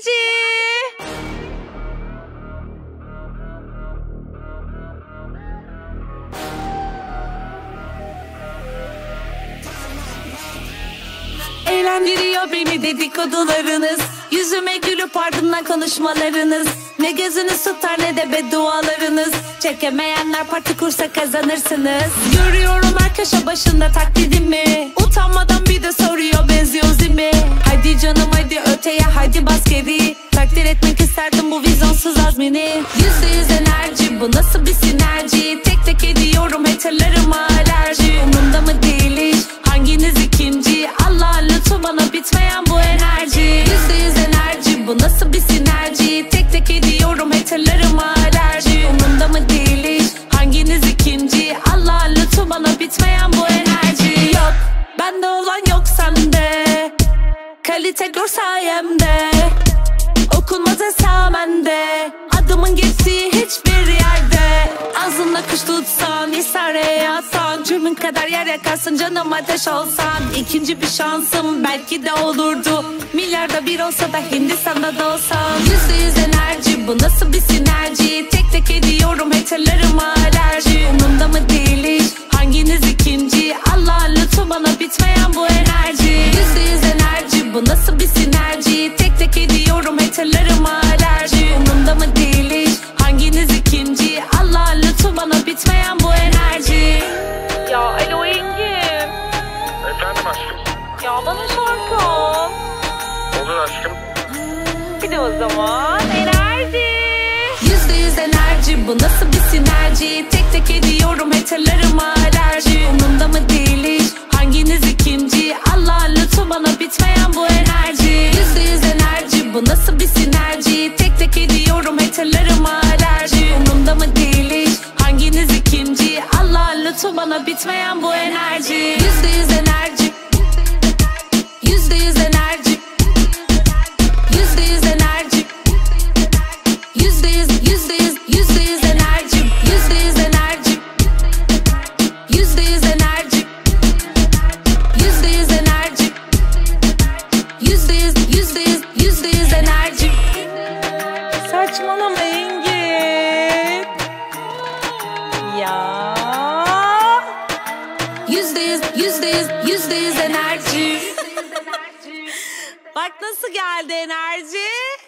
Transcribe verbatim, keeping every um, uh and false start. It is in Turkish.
enerji. Eğlendiriyor beni dedikodularınız, yüzüme gülüp ardımdan konuşmalarınız. Ne gözünüz tutar ne de beddualarınız. Çekemeyenler parti kursa kazanırsınız. Görüyorum her köşe başında taklidimi. Utanmadan bir de soruyor benziyor zimi. Hadi canım hadi öteye hadi bas geri. Takdir etmek isterdim bu vizyonsuz azmini. Yüzde yüz enerji, bu nasıl bir sinerji. Tek tek ediyorum haterlarıma alerji. Umurumda mı değil hiç hanginiz ikinci. Allah'ın lütfu bana bitmeyen bu enerji. Yüzde yüz enerji, bu nasıl bir sinerji. Tek tek ediyorum haterlarıma alerji. Umurumda mı değil hiç hanginiz ikinci. Allah'ın lütfu bana bitmeyen bu enerji. Yok bende olan yok sende. Kalite gör sayemde. Okunmaz esamende. Adımın geçtiği hiçbir yerde. Ağzımla kuş tutsan, isare yatsan, cürmün kadar yer yakarsın canım ateş olsan. İkinci bir şansım belki de olurdu. Milyarda bir olsa da Hindistan'da da olsam. Yüzde yüz enerji, bu nasıl bir sinerji. Tek tek ediyorum haterlarıma alerji. Umurumda mı değil hiç hanginiz ikinci. Allah'ın lütfu bana bitmeyen bu enerji. Yüzde yüz enerji, bu nasıl bir sinerji. Tek tek ediyorum haterlarıma alerji. Umurumda mı değil hiç hanginiz ikinci. Allah'ın lütfu bana bitmeyen bu enerji. Ya alo Engin. Efendim aşkım. Ya bana şarkı. Olur aşkım. Bir de o zaman enerji. Yüzde yüz enerji, bu nasıl bir sinerji. Tek tek ediyorum haterlarıma alerji. Umurumda mı değil hiç hanginiz ikinci. Allah'ın lütfu bana bitmeyen bu enerji. Yüzde yüz enerji, bu nasıl bir sinerji. Tek tek ediyorum haterlarıma alerji. Umurumda mı değil hiç hanginiz ikinci. Allah'ın lütfu bana bitmeyen bu enerji. Yüzde yüz enerji. Yüzde yüz enerji. Yüzde yüz enerji. Yüzde yüz, yüzde yüz, yüzde yüz enerji. Yüzde yüz enerji. Yüzde yüz enerji. Yüzde yüz enerji. Yüzde yüz, yüzde yüz, yüzde yüz enerji. Saçmalama Engin. Ya. Yüzde yüz, yüzde yüz, yüzde yüz enerji. Bak nasıl geldi enerji.